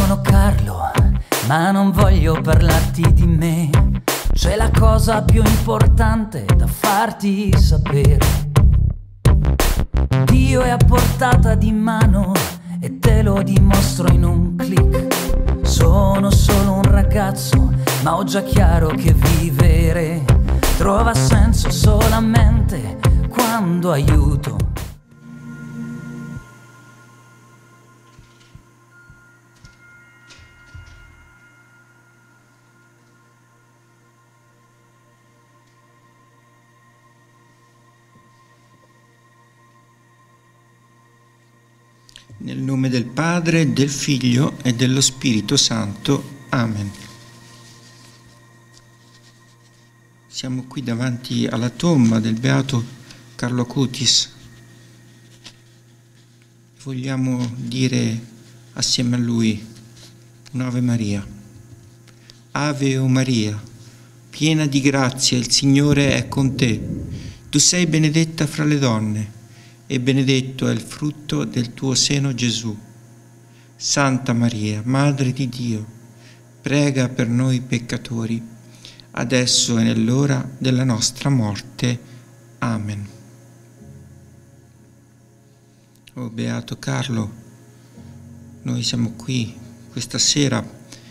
sono Carlo, ma non voglio parlarti di me. C'è la cosa più importante da farti sapere. Dio è a portata di mano e te lo dimostro in un click. Sono solo un ragazzo, ma ho già chiaro che vivere trova senso solamente quando aiuto. Nel nome del Padre, del Figlio e dello Spirito Santo. Amen. Siamo qui davanti alla tomba del beato Carlo Acutis. Vogliamo dire assieme a lui un'Ave Maria. Ave o Maria, piena di grazia, il Signore è con te. Tu sei benedetta fra le donne e benedetto è il frutto del tuo seno, Gesù. Santa Maria, Madre di Dio, prega per noi peccatori, adesso e nell'ora della nostra morte. Amen. Oh beato Carlo, noi siamo qui questa sera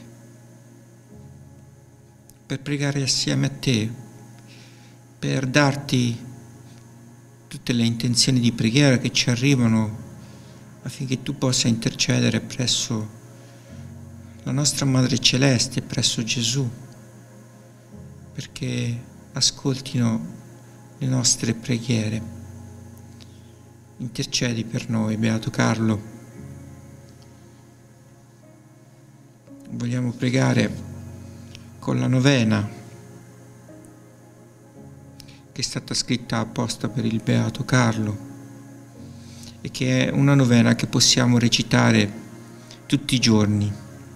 per pregare assieme a te, per darti tutte le intenzioni di preghiera che ci arrivano affinché tu possa intercedere presso la nostra Madre Celeste, presso Gesù, perché ascoltino le nostre preghiere. Intercedi per noi, beato Carlo. Vogliamo pregare con la novena che è stata scritta apposta per il beato Carlo e che è una novena che possiamo recitare tutti i giorni.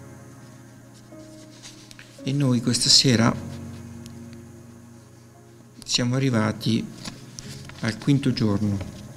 E noi questa sera siamo arrivati al quinto giorno.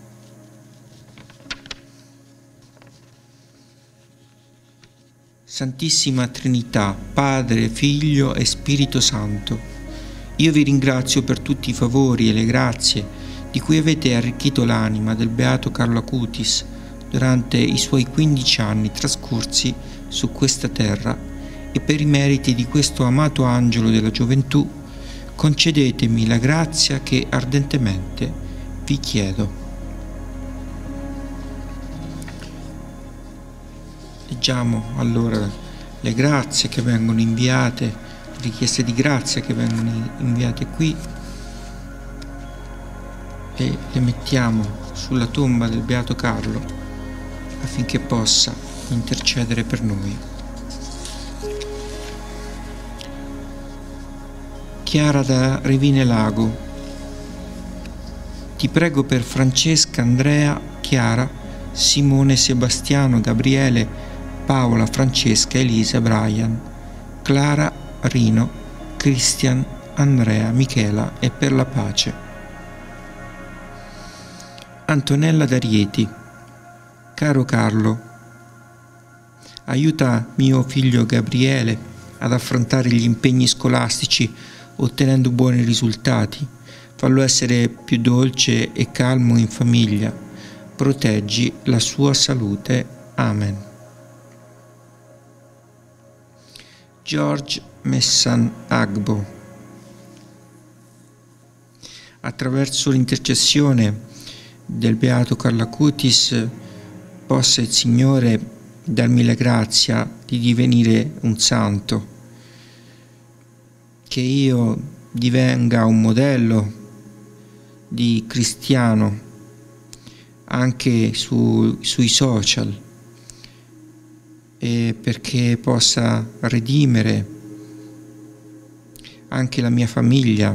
Santissima Trinità, Padre, Figlio e Spirito Santo, io vi ringrazio per tutti i favori e le grazie di cui avete arricchito l'anima del beato Carlo Acutis durante i suoi 15 anni trascorsi su questa terra e per i meriti di questo amato angelo della gioventù concedetemi la grazia che ardentemente vi chiedo. Leggiamo allora le grazie che vengono inviate, richieste di grazia che vengono inviate qui e le mettiamo sulla tomba del beato Carlo affinché possa intercedere per noi. Chiara da Revine Lago, ti prego per Francesca, Andrea, Chiara, Simone, Sebastiano, Gabriele, Paola, Francesca, Elisa, Brian, Clara, Rino, Cristian, Andrea, Michela e per la pace. Antonella d'Arieti, caro Carlo, aiuta mio figlio Gabriele ad affrontare gli impegni scolastici ottenendo buoni risultati, fallo essere più dolce e calmo in famiglia, proteggi la sua salute. Amen. George Messan Agbo, attraverso l'intercessione del beato Carlo Acutis possa il Signore darmi la grazia di divenire un santo, che io divenga un modello di cristiano anche sui social, e perché possa redimere anche la mia famiglia,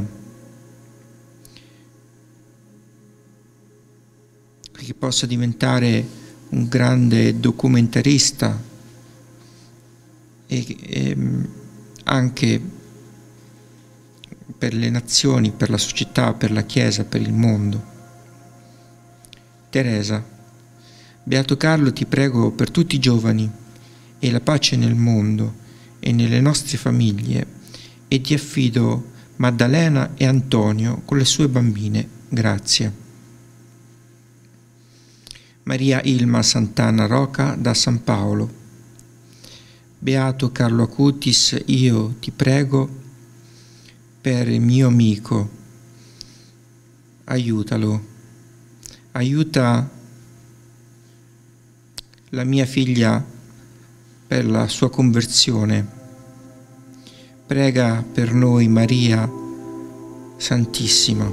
che possa diventare un grande documentarista e anche per le nazioni, per la società, per la Chiesa, per il mondo. Teresa, beato Carlo, ti prego per tutti i giovani e la pace nel mondo e nelle nostre famiglie, e ti affido Maddalena e Antonio con le sue bambine. Grazie. Maria Ilma Sant'Anna Roca da San Paolo. Beato Carlo Acutis, io ti prego per il mio amico, aiutalo, aiuta la mia figlia per la sua conversione. Prega per noi, Maria Santissima.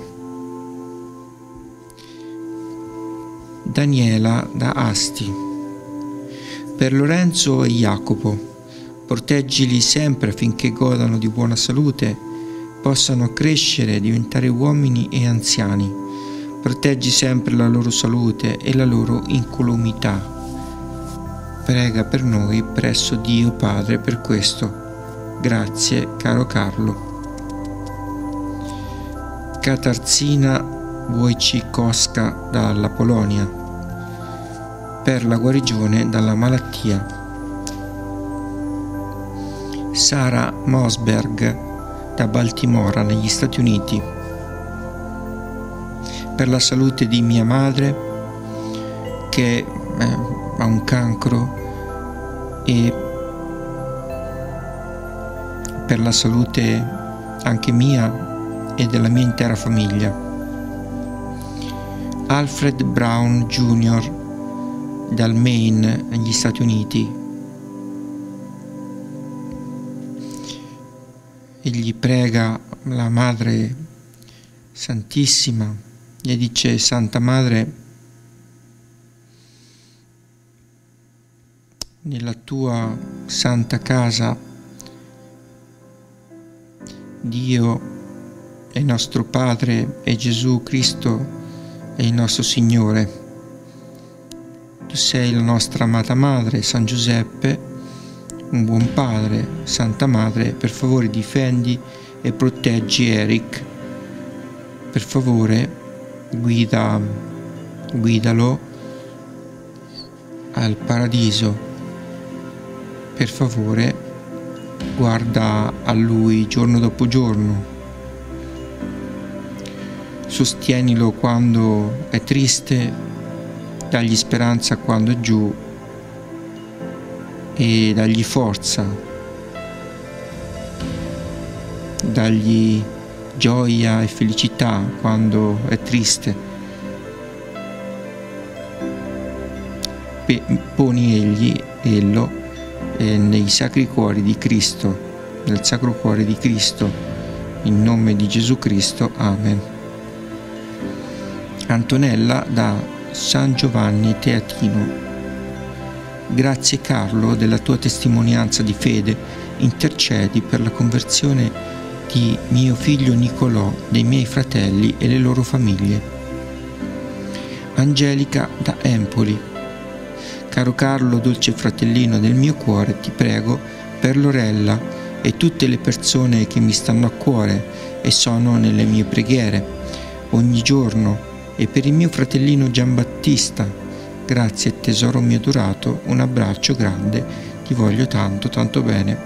Daniela da Asti. Per Lorenzo e Jacopo, proteggili sempre affinché godano di buona salute, possano crescere, diventare uomini e anziani. Proteggi sempre la loro salute e la loro incolumità. Prega per noi presso Dio Padre per questo. Grazie, caro Carlo. Katarzina Wojciechowska dalla Polonia, per la guarigione dalla malattia. Sara Mosberg da Baltimora negli Stati Uniti, per la salute di mia madre che ha un cancro e per la salute anche mia e della mia intera famiglia. Alfred Brown Jr. dal Maine negli Stati Uniti. Egli prega la Madre Santissima e dice: Santa Madre, nella tua santa casa Dio è nostro Padre e Gesù Cristo è il nostro Signore. Tu sei la nostra amata Madre, San Giuseppe, un buon padre. Santa Madre, per favore difendi e proteggi Eric. Per favore guidalo al paradiso. Per favore guarda a lui giorno dopo giorno. Sostienilo quando è triste, dagli speranza quando è giù e dagli forza, dagli gioia e felicità quando è triste. Poni ello nei sacri cuori di Cristo, nel Sacro Cuore di Cristo, in nome di Gesù Cristo. Amen. Antonella da San Giovanni Teatino. Grazie Carlo della tua testimonianza di fede, intercedi per la conversione di mio figlio Nicolò, dei miei fratelli e le loro famiglie. Angelica da Empoli. Caro Carlo, dolce fratellino del mio cuore, ti prego per Lorella e tutte le persone che mi stanno a cuore e sono nelle mie preghiere ogni giorno, e per il mio fratellino Giambattista. Grazie tesoro mio adorato, un abbraccio grande, ti voglio tanto, tanto bene.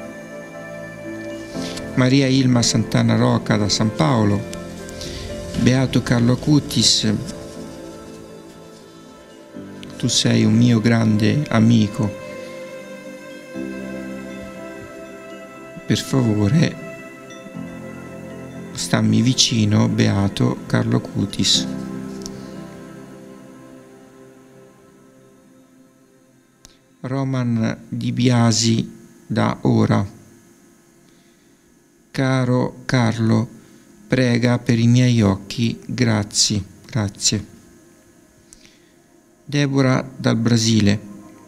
Maria Ilma Sant'Anna Roca da San Paolo. Beato Carlo Acutis, tu sei un mio grande amico. Per favore, stammi vicino, beato Carlo Acutis. Roman Di Biasi da Ora. Caro Carlo, prega per i miei occhi, grazie. Deborah dal Brasile.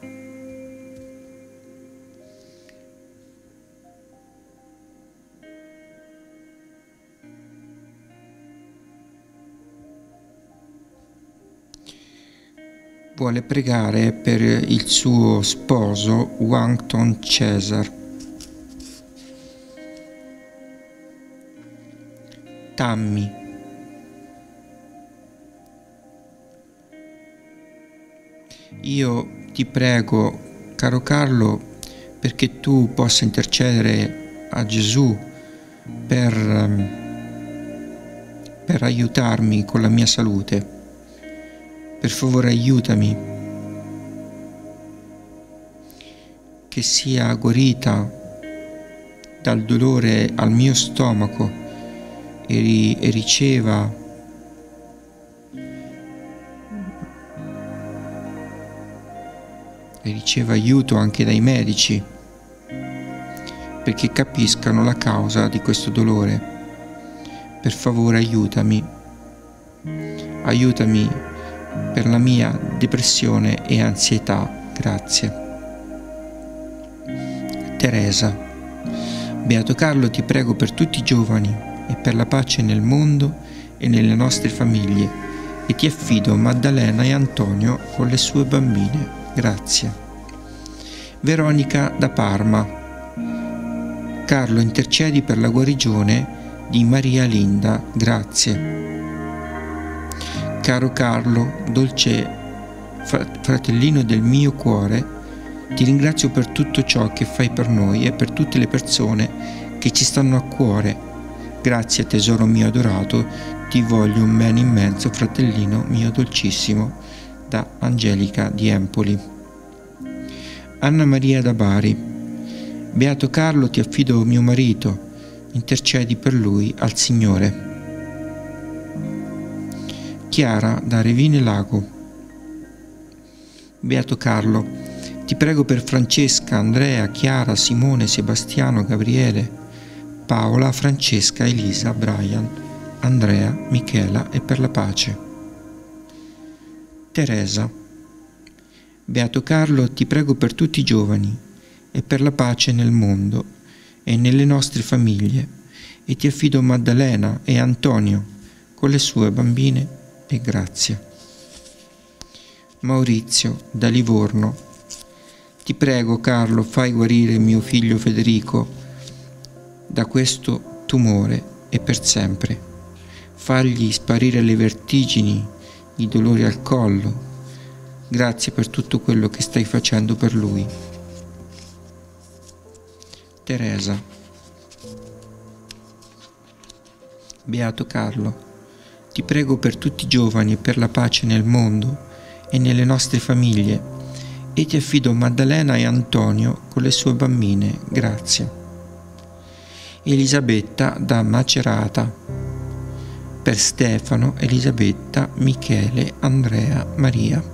Vuole pregare per il suo sposo Wangton Cesar. Tammy. Io ti prego, caro Carlo, perché tu possa intercedere a Gesù per aiutarmi con la mia salute. Per favore aiutami che sia guarita dal dolore al mio stomaco e riceva aiuto anche dai medici, perché capiscano la causa di questo dolore. Per favore aiutami per la mia depressione e ansietà. Grazie. Teresa. Beato Carlo, ti prego per tutti i giovani e per la pace nel mondo e nelle nostre famiglie, e ti affido Maddalena e Antonio con le sue bambine. Grazie. Veronica da Parma. Carlo, intercedi per la guarigione di Maria Linda. Grazie. Caro Carlo, dolce fratellino del mio cuore, ti ringrazio per tutto ciò che fai per noi e per tutte le persone che ci stanno a cuore. Grazie, tesoro mio adorato, ti voglio un bene immenso, fratellino mio dolcissimo. Da Angelica di Empoli. Anna Maria da Bari. Beato Carlo, ti affido mio marito, intercedi per lui al Signore. Chiara da Revine Lago. Beato Carlo, ti prego per Francesca, Andrea, Chiara, Simone, Sebastiano, Gabriele, Paola, Francesca, Elisa, Brian, Andrea, Michela e per la pace. Teresa. Beato Carlo, ti prego per tutti i giovani e per la pace nel mondo e nelle nostre famiglie, e ti affido Maddalena e Antonio con le sue bambine e grazie. Maurizio da Livorno. Ti prego Carlo, fai guarire mio figlio Federico da questo tumore e per sempre. Fagli sparire le vertigini, i dolori al collo. Grazie per tutto quello che stai facendo per lui. Teresa. Beato Carlo, ti prego per tutti i giovani e per la pace nel mondo e nelle nostre famiglie, e ti affido Maddalena e Antonio con le sue bambine. Grazie. Elisabetta da Macerata. Per Stefano, Elisabetta, Michele, Andrea, Maria.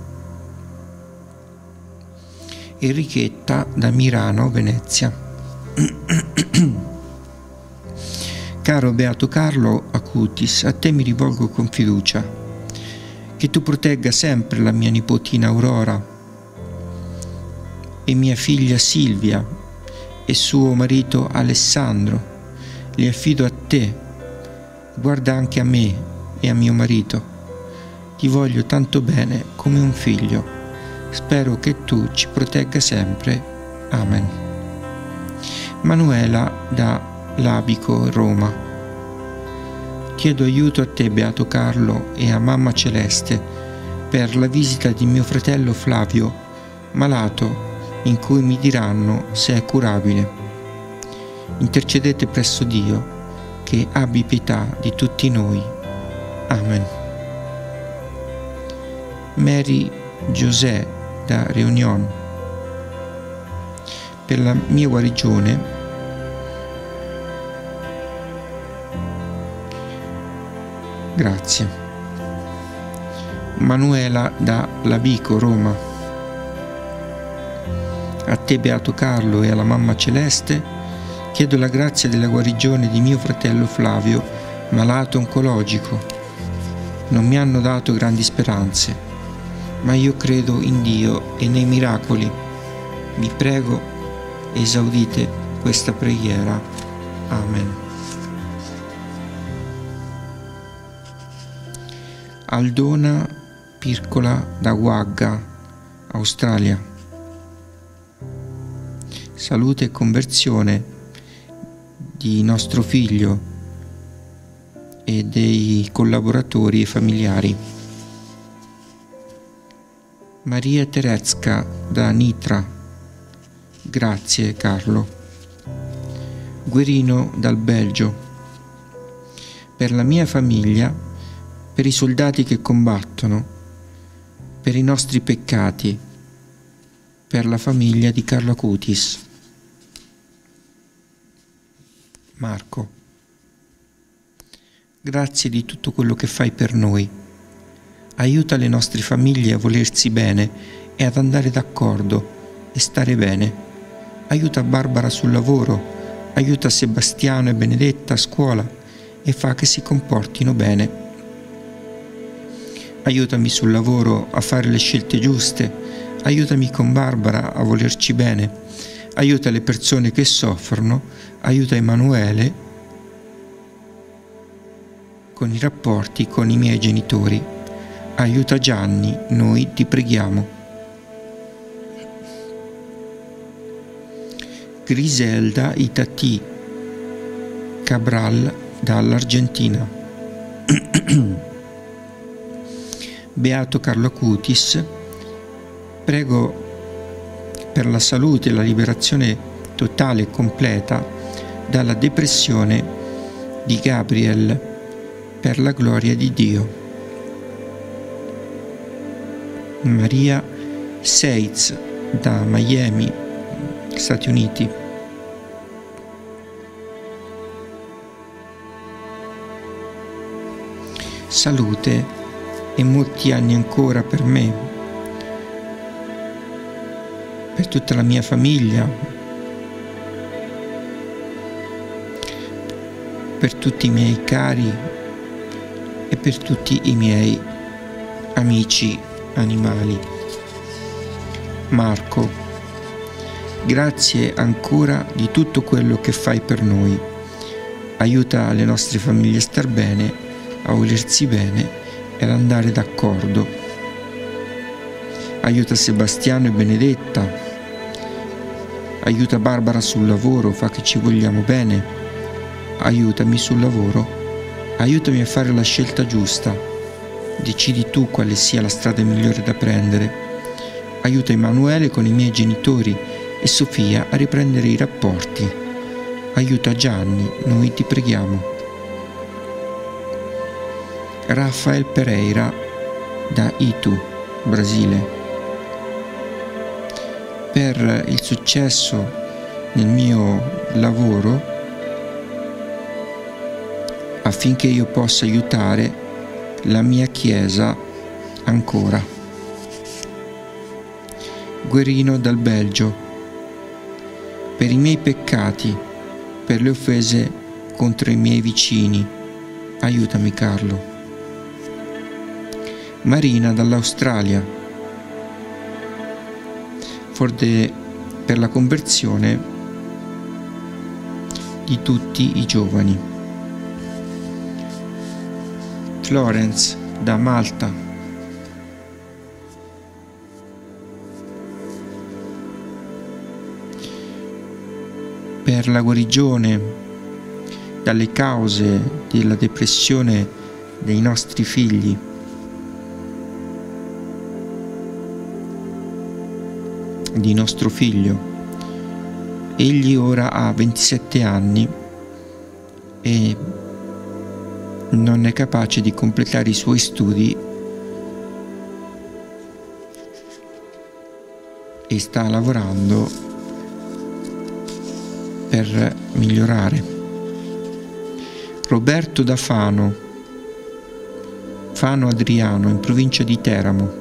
Enrichetta da Mirano, Venezia. Caro Beato Carlo Acutis, a te mi rivolgo con fiducia. Che tu protegga sempre la mia nipotina Aurora e mia figlia Silvia e suo marito Alessandro. Li affido a te. Guarda anche a me e a mio marito. Ti voglio tanto bene come un figlio. Spero che tu ci protegga sempre. Amen. Manuela da Labico, Roma. Chiedo aiuto a te, Beato Carlo, e a Mamma Celeste per la visita di mio fratello Flavio, malato, in cui mi diranno se è curabile. Intercedete presso Dio, che abbi pietà di tutti noi. Amen. Mary José da Réunion. Per la mia guarigione grazie. Manuela da Labico, Roma. A te, Beato Carlo, e alla Mamma Celeste chiedo la grazia della guarigione di mio fratello Flavio, malato oncologico. Non mi hanno dato grandi speranze, ma io credo in Dio e nei miracoli. Vi prego, esaudite questa preghiera. Amen. Aldona Pircola da Wagga, Australia. Salute e conversione di nostro figlio e dei collaboratori e familiari. Maria Terezka da Nitra, Grazie Carlo. Guerino dal Belgio. Per la mia famiglia, per i soldati che combattono, per i nostri peccati, per la famiglia di Carlo Acutis. Marco. Grazie di tutto quello che fai per noi. Aiuta le nostre famiglie a volersi bene e ad andare d'accordo e stare bene. Aiuta Barbara sul lavoro, aiuta Sebastiano e Benedetta a scuola e fa che si comportino bene. Aiutami sul lavoro a fare le scelte giuste, aiutami con Barbara a volerci bene, aiuta le persone che soffrono, aiuta Emanuele con i rapporti con i miei genitori, aiuta Gianni, noi ti preghiamo. Griselda Itati Cabral dall'Argentina. Beato Carlo Acutis, prego per la salute e la liberazione totale e completa dalla depressione di Gabriel, per la gloria di Dio. Maria Seitz da Miami, Stati Uniti. Salute e molti anni ancora per me, per tutta la mia famiglia, per tutti i miei cari e per tutti i miei amici animali. Marco, grazie ancora di tutto quello che fai per noi. Aiuta le nostre famiglie a star bene, a volersi bene e ad andare d'accordo. Aiuta Sebastiano e Benedetta, aiuta Barbara sul lavoro, fa che ci vogliamo bene, aiutami sul lavoro, aiutami a fare la scelta giusta, decidi tu quale sia la strada migliore da prendere, aiuta Emanuele con i miei genitori e Sofia a riprendere i rapporti, aiuta Gianni, noi ti preghiamo. Rafael Pereira da Itu, Brasile. Per il successo nel mio lavoro, affinché io possa aiutare la mia Chiesa ancora. Guerino dal Belgio. Per i miei peccati, per le offese contro i miei vicini, aiutami Carlo. Marina dall'Australia, per la conversione di tutti i giovani. Florence da Malta. Per la guarigione dalle cause della depressione dei nostri figli. Di nostro figlio. Egli ora ha 27 anni e non è capace di completare i suoi studi e sta lavorando per migliorare. Roberto da Fano Adriano, in provincia di Teramo.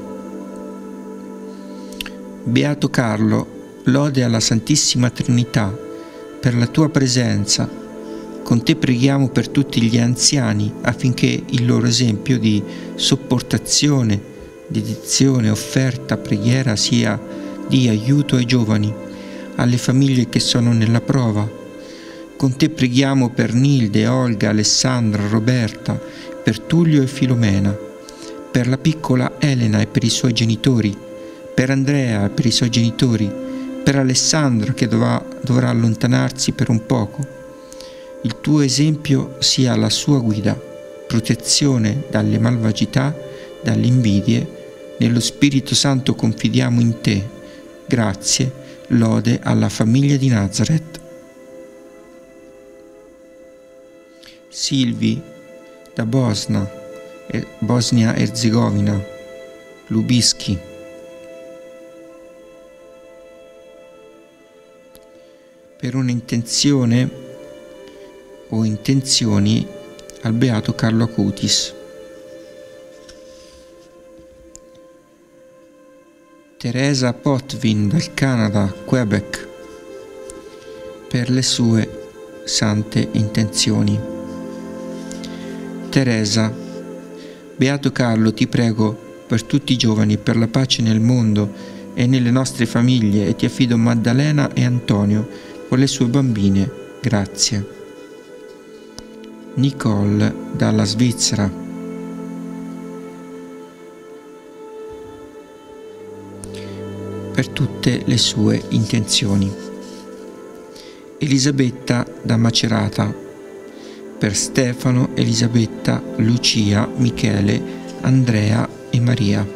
Beato Carlo, lode alla Santissima Trinità per la tua presenza. Con te preghiamo per tutti gli anziani affinché il loro esempio di sopportazione, dedizione, offerta, preghiera sia di aiuto ai giovani, alle famiglie che sono nella prova. Con te preghiamo per Nilde, Olga, Alessandra, Roberta, per Tullio e Filomena, per la piccola Elena e per i suoi genitori, per Andrea e per i suoi genitori, per Alessandro che dovrà allontanarsi per un poco. Il tuo esempio sia la sua guida, protezione dalle malvagità, dalle invidie. Nello Spirito Santo confidiamo in te. Grazie, Lode alla famiglia di Nazareth. Silvi da Bosnia-Erzegovina, Lubischi. Per un'intenzione o intenzioni al beato Carlo Acutis. Teresa Potvin dal Canada, Quebec, per le sue sante intenzioni. Teresa, beato Carlo, ti prego per tutti i giovani, per la pace nel mondo e nelle nostre famiglie, e ti affido Maddalena e Antonio con le sue bambine. Grazie. Nicole dalla Svizzera. Per tutte le sue intenzioni. Elisabetta da Macerata, per Stefano, Elisabetta, Lucia, Michele, Andrea e Maria.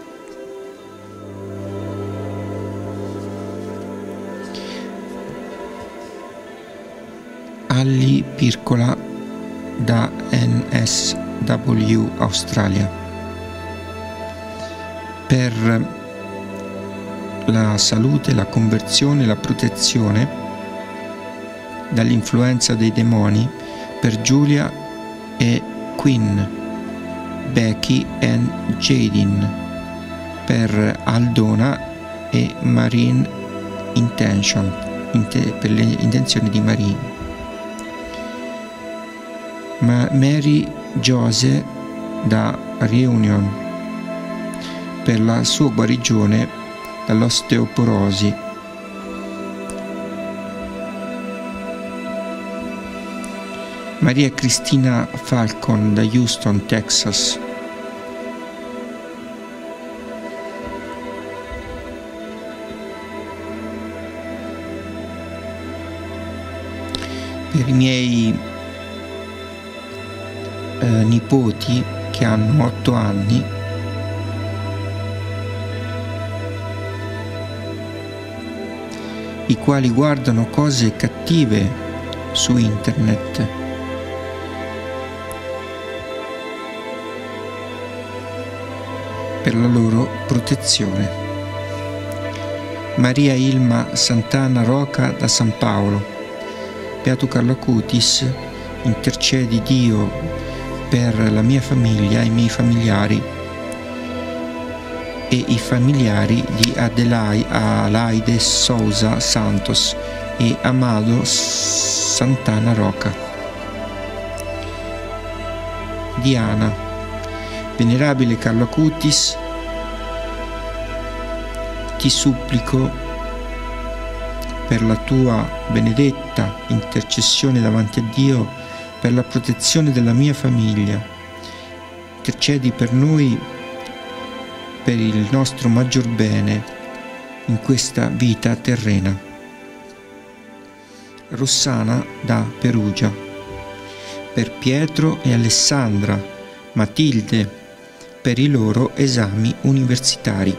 Alli Pircola da NSW Australia, per la salute, la conversione, la protezione dall'influenza dei demoni, per Giulia e Quinn, Becky e Jadin, per Aldona e Marine Intention, per le intenzioni di Marine. Mary Jose da Reunion, per la sua guarigione dall'osteoporosi. Maria Cristina Falcon da Houston, Texas. Per i miei nipoti che hanno 8 anni, i quali guardano cose cattive su internet. Per la loro protezione. Maria Ilma Santana Roca da San Paolo. Beato Carlo Acutis, intercedi Dio per la mia famiglia, i miei familiari e i familiari di Alaide Souza Santos e Amado Santana Roca. Diana, venerabile Carlo Acutis, ti supplico per la tua benedetta intercessione davanti a Dio per la protezione della mia famiglia. Intercedi per noi, per il nostro maggior bene in questa vita terrena. Rossana da Perugia, per Pietro e Alessandra, Matilde, per i loro esami universitari.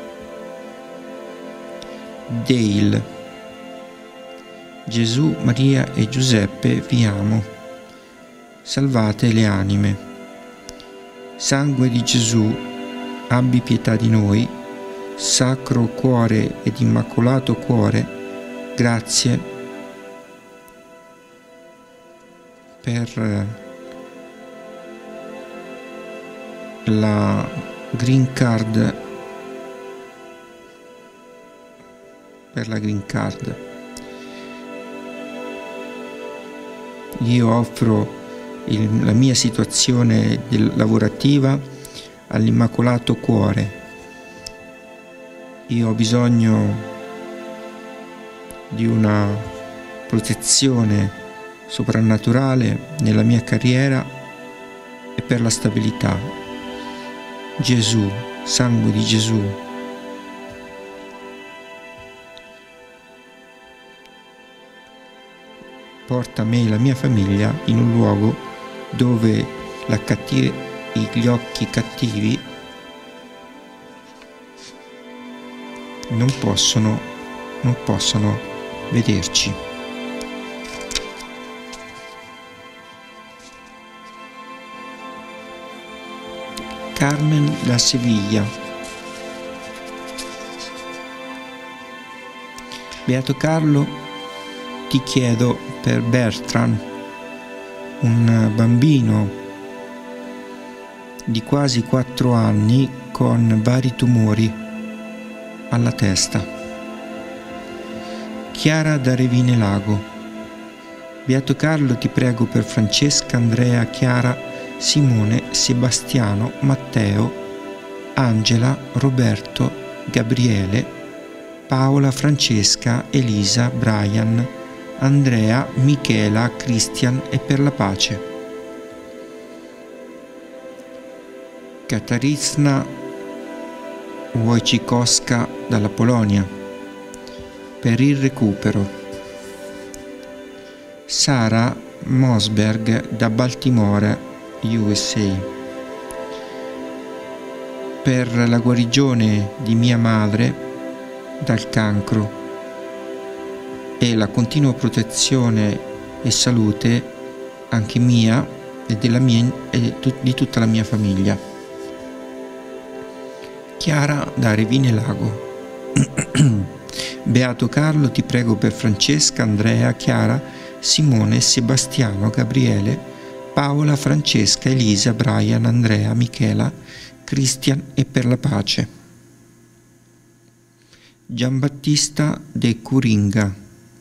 Dale, Gesù, Maria e Giuseppe vi amo, salvate le anime. Sangue di Gesù, abbi pietà di noi. Sacro Cuore ed Immacolato Cuore, grazie per la green card, Io offro la mia situazione lavorativa all'Immacolato Cuore. Io ho bisogno di una protezione soprannaturale nella mia carriera e per la stabilità. Gesù, sangue di Gesù, porta me e la mia famiglia in un luogo dove gli occhi cattivi non possono non possono vederci. Carmen da Seviglia. Beato Carlo, ti chiedo per Bertrand, un bambino di quasi 4 anni con vari tumori alla testa. Chiara da Revine Lago. Beato Carlo, ti prego per Francesca, Andrea, Chiara, Simone, Sebastiano, Matteo, Angela, Roberto, Gabriele, Paola, Francesca, Elisa, Brian, Andrea, Michela, Christian e per la pace. Katarzyna Wojciechowska dalla Polonia, per il recupero. Sara Mosberg da Baltimore, USA, per la guarigione di mia madre dal cancro e la continua protezione e salute anche mia e di tutta la mia famiglia. Chiara da Revine Lago. Beato Carlo, ti prego per Francesca, Andrea, Chiara, Simone, Sebastiano, Gabriele, Paola, Francesca, Elisa, Brian, Andrea, Michela, Christian e per la pace. Giambattista de Curinga.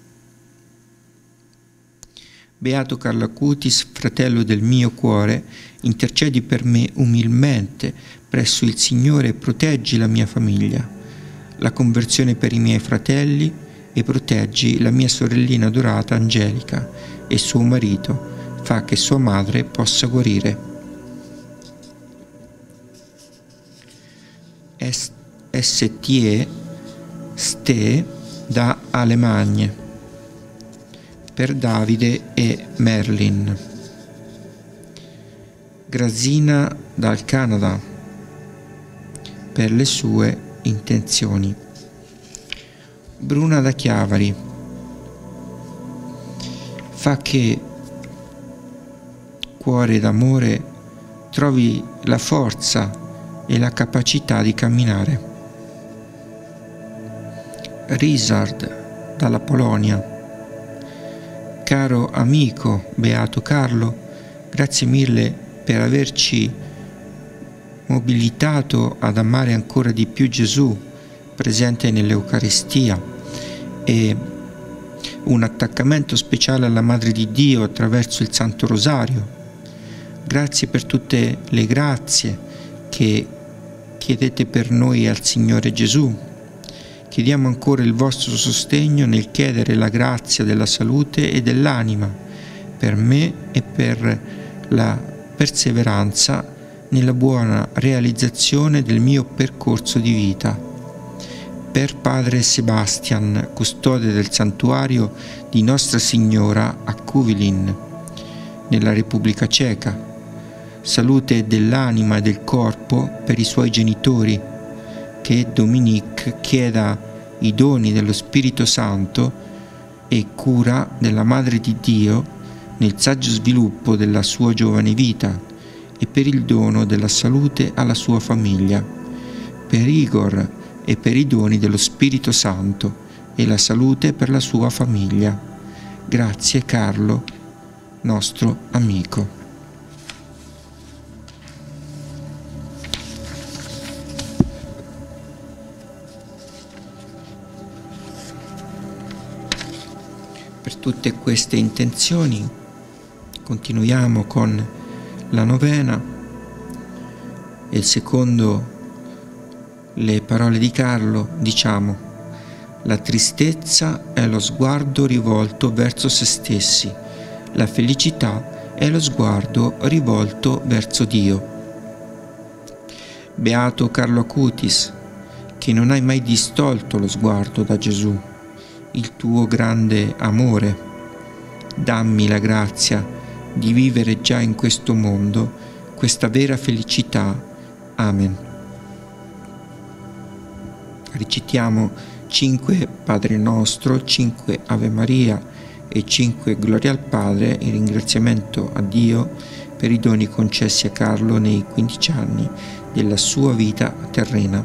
Beato Carlo Acutis, fratello del mio cuore, intercedi per me umilmente presso il Signore e proteggi la mia famiglia, la conversione per i miei fratelli e proteggi la mia sorellina adorata Angelica e suo marito, fa che sua madre possa guarire. STE Ste da Alemagna, per Davide e Merlin. Grazina dal Canada, per le sue intenzioni. Bruna da Chiavari, fa che cuore d'amore trovi la forza e la capacità di camminare. Risard dalla Polonia. Caro amico Beato Carlo, grazie mille per averci mobilitato ad amare ancora di più Gesù presente nell'Eucaristia e un attaccamento speciale alla Madre di Dio attraverso il Santo Rosario. Grazie per tutte le grazie che chiedete per noi al Signore Gesù. Chiediamo ancora il vostro sostegno nel chiedere la grazia della salute e dell'anima per me e per la perseveranza nella buona realizzazione del mio percorso di vita. Per Padre Sebastian, custode del santuario di Nostra Signora a Kuvilin, nella Repubblica Ceca. Salute dell'anima e del corpo per i suoi genitori, che Dominique chieda i doni dello Spirito Santo e cura della Madre di Dio nel saggio sviluppo della sua giovane vita e per il dono della salute alla sua famiglia, per Igor e per i doni dello Spirito Santo e la salute per la sua famiglia. Grazie Carlo, nostro amico. Per tutte queste intenzioni continuiamo con la novena e secondo le parole di Carlo diciamo: la tristezza è lo sguardo rivolto verso se stessi, la felicità è lo sguardo rivolto verso Dio. Beato Carlo Acutis, che non hai mai distolto lo sguardo da Gesù, il tuo grande amore, dammi la grazia di vivere già in questo mondo questa vera felicità. Amen. Recitiamo 5 Padre Nostro, 5 Ave Maria e 5 Gloria al Padre, in ringraziamento a Dio per i doni concessi a Carlo nei 15 anni della sua vita terrena.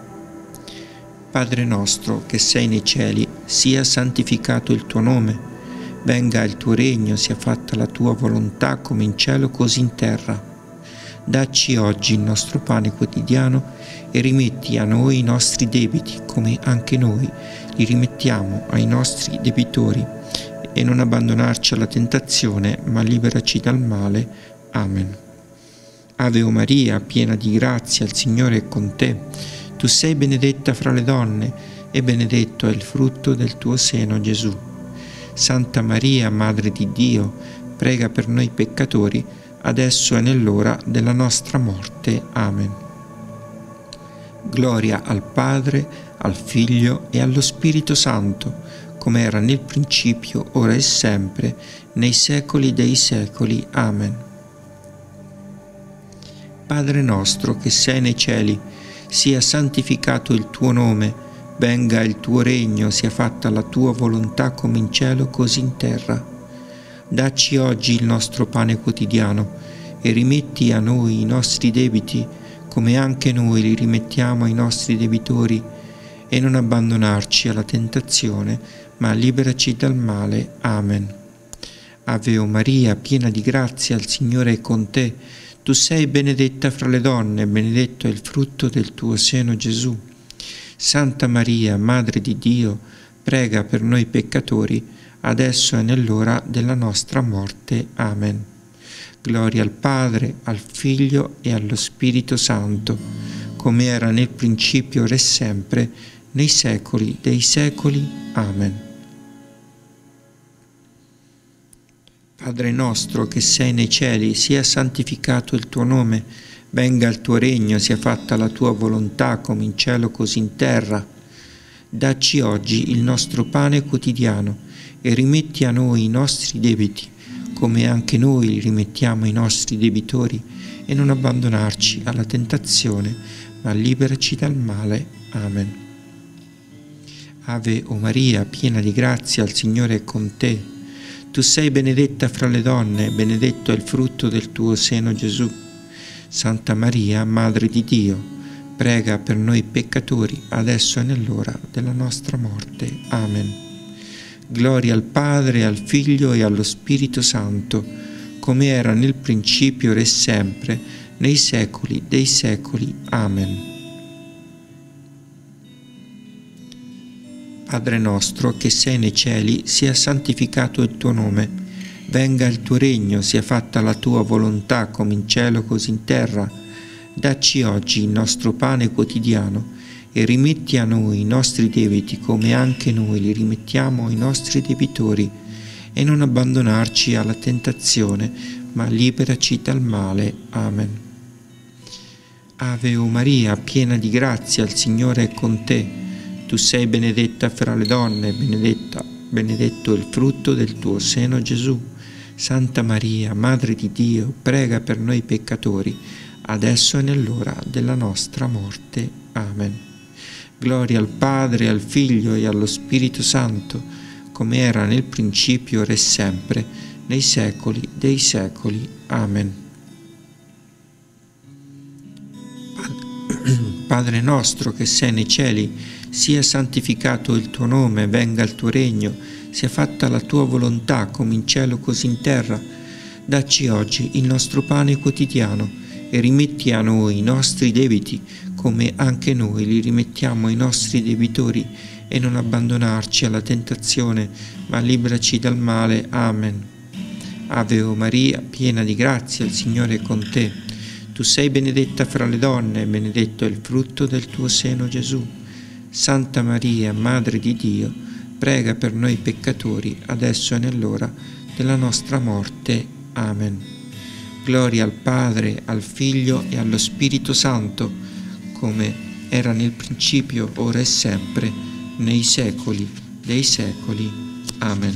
Padre nostro che sei nei cieli, sia santificato il tuo nome, venga il tuo regno, sia fatta la tua volontà come in cielo così in terra. Dacci oggi il nostro pane quotidiano e rimetti a noi i nostri debiti come anche noi li rimettiamo ai nostri debitori, e non abbandonarci alla tentazione, ma liberaci dal male. Amen. Ave Maria, piena di grazia, il Signore è con te. Tu sei benedetta fra le donne e benedetto è il frutto del tuo seno, Gesù. Santa Maria, Madre di Dio, prega per noi peccatori, adesso è nell'ora della nostra morte. Amen. Gloria al Padre, al Figlio e allo Spirito Santo, come era nel principio, ora e sempre, nei secoli dei secoli. Amen. Padre nostro che sei nei cieli, sia santificato il tuo nome, venga il tuo regno, sia fatta la tua volontà come in cielo così in terra. Dacci oggi il nostro pane quotidiano e rimetti a noi i nostri debiti come anche noi li rimettiamo ai nostri debitori, e non abbandonarci alla tentazione, ma liberaci dal male. Amen. Ave Maria, piena di grazia, il Signore è con te. Tu sei benedetta fra le donne, benedetto è il frutto del tuo seno, Gesù. Santa Maria, Madre di Dio, prega per noi peccatori, adesso è nell'ora della nostra morte. Amen. Gloria al Padre, al Figlio e allo Spirito Santo, come era nel principio, ora e sempre, nei secoli dei secoli. Amen. Padre nostro che sei nei cieli, sia santificato il tuo nome, venga il tuo regno, sia fatta la tua volontà come in cielo così in terra. Dacci oggi il nostro pane quotidiano e rimetti a noi i nostri debiti, come anche noi li rimettiamo ai nostri debitori, e non abbandonarci alla tentazione, ma liberaci dal male. Amen. Ave Maria, piena di grazia, il Signore è con te. Tu sei benedetta fra le donne, benedetto è il frutto del tuo seno, Gesù. Santa Maria, Madre di Dio, prega per noi peccatori, adesso è nell'ora della nostra morte. Amen. Gloria al Padre, al Figlio e allo Spirito Santo, come era nel principio, ora e sempre, nei secoli dei secoli. Amen. Padre nostro che sei nei cieli, sia santificato il tuo nome, venga il tuo regno, sia fatta la tua volontà come in cielo così in terra. Dacci oggi il nostro pane quotidiano e rimetti a noi i nostri debiti come anche noi li rimettiamo ai nostri debitori, e non abbandonarci alla tentazione, ma liberaci dal male. Amen. Ave Maria, piena di grazia, il Signore è con te. Tu sei benedetta fra le donne, benedetto il frutto del tuo seno, Gesù. Santa Maria, Madre di Dio, prega per noi peccatori, adesso è nell'ora della nostra morte. Amen. Gloria al Padre, al Figlio e allo Spirito Santo, come era nel principio, ora e sempre, nei secoli dei secoli. Amen. Padre nostro che sei nei cieli, sia santificato il tuo nome, venga il tuo regno, sia fatta la tua volontà come in cielo così in terra. Dacci oggi il nostro pane quotidiano e rimetti a noi i nostri debiti come anche noi li rimettiamo ai nostri debitori, e non abbandonarci alla tentazione, ma liberaci dal male. Amen. Ave Maria, piena di grazia, il Signore è con te. Tu sei benedetta fra le donne, benedetto è il frutto del tuo seno, Gesù. Santa Maria, Madre di Dio, prega per noi peccatori, adesso è nell'ora della nostra morte. Amen. Gloria al Padre, al Figlio e allo Spirito Santo, come era nel principio, ora e sempre, nei secoli dei secoli. Amen.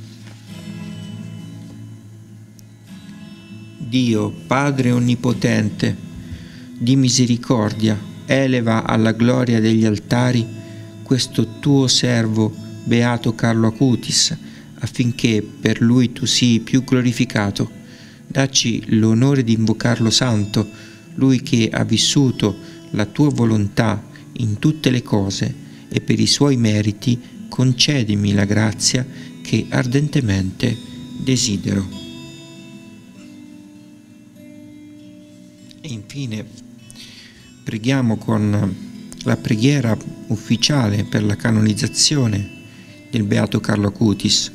Dio, Padre onnipotente, di misericordia, eleva alla gloria degli altari questo tuo servo beato Carlo Acutis, affinché per lui tu sii più glorificato. Dacci l'onore di invocarlo santo, lui che ha vissuto la tua volontà in tutte le cose, e per i suoi meriti concedimi la grazia che ardentemente desidero. E infine preghiamo con la preghiera ufficiale per la canonizzazione del beato Carlo Acutis.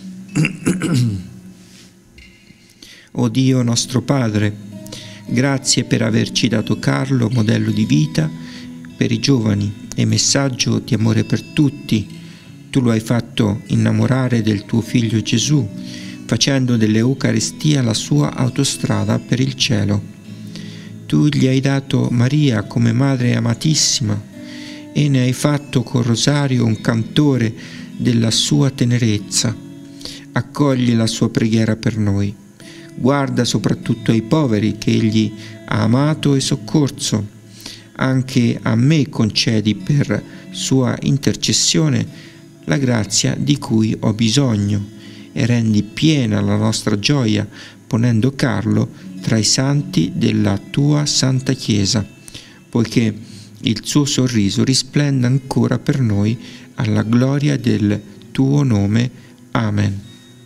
O Dio nostro Padre, grazie per averci dato Carlo, modello di vita per i giovani e messaggio di amore per tutti. Tu lo hai fatto innamorare del tuo Figlio Gesù, facendo dell'Eucaristia la sua autostrada per il cielo. Tu gli hai dato Maria come madre amatissima e ne hai fatto col rosario un cantore della sua tenerezza. Accogli la sua preghiera per noi. Guarda soprattutto ai poveri che egli ha amato e soccorso. Anche a me concedi per sua intercessione la grazia di cui ho bisogno e rendi piena la nostra gioia ponendo Carlo tra i santi della tua Santa Chiesa, poiché il suo sorriso risplenda ancora per noi alla gloria del tuo nome. Amen.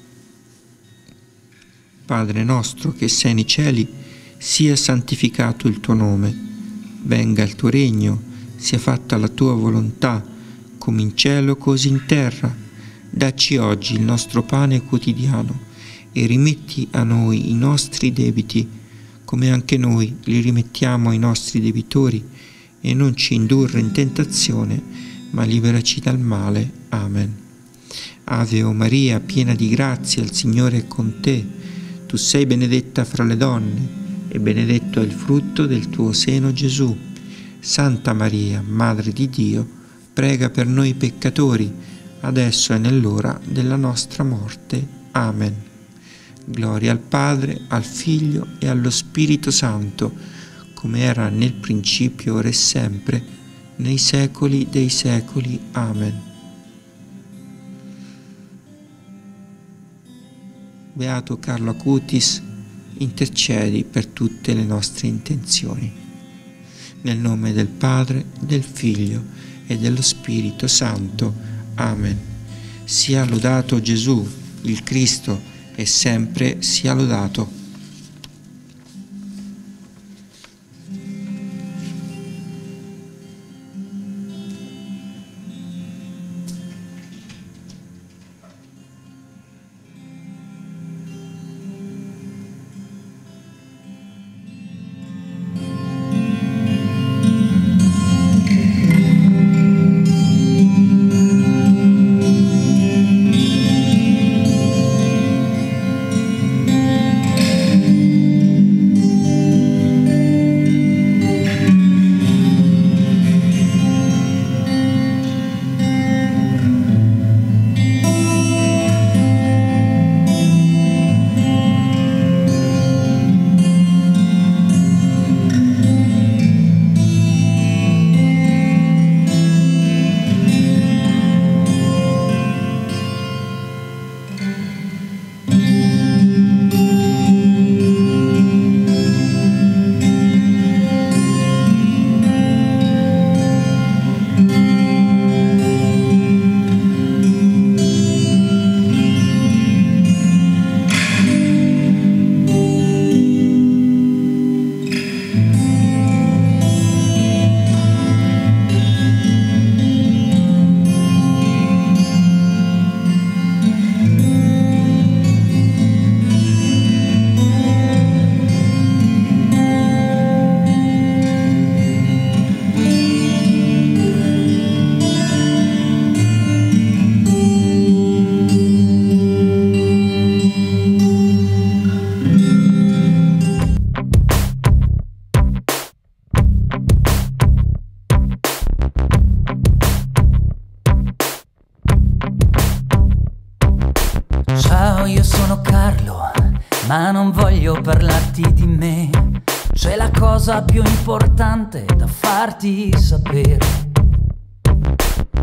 Padre nostro che sei nei cieli, sia santificato il tuo nome, venga il tuo regno, sia fatta la tua volontà, come in cielo così in terra. Dacci oggi il nostro pane quotidiano e rimetti a noi i nostri debiti, come anche noi li rimettiamo ai nostri debitori, e non ci indurre in tentazione, ma liberaci dal male. Amen. Ave o Maria, piena di grazia, il Signore è con te. Tu sei benedetta fra le donne, e benedetto è il frutto del tuo seno, Gesù. Santa Maria, Madre di Dio, prega per noi peccatori, adesso e nell'ora della nostra morte. Amen. Gloria al Padre, al Figlio e allo Spirito Santo, come era nel principio, ora e sempre, nei secoli dei secoli. Amen. Beato Carlo Acutis, intercedi per tutte le nostre intenzioni. Nel nome del Padre, del Figlio e dello Spirito Santo. Amen. Sia lodato Gesù, il Cristo, e sempre sia lodato. ma non voglio parlarti di me. C'è la cosa più importante da farti sapere.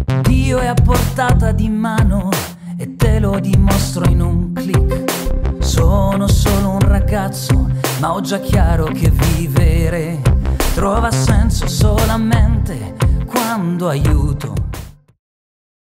Dio è a portata di mano e te lo dimostro in un click. Sono solo un ragazzo, ma ho già chiaro che vivere trova senso solamente quando aiuto